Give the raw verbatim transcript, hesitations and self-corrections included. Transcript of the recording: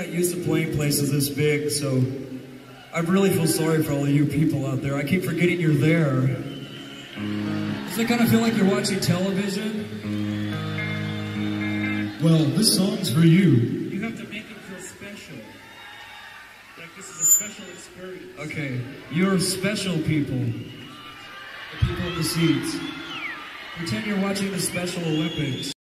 not used to playing places this big, so I really feel sorry for all of you people out there. I keep forgetting you're there. Does it kind of feel like you're watching television? Well, this song's for you. You have to make it feel special. Like this is a special experience. Okay, you're special people. The people in the seats. Pretend you're watching the Special Olympics.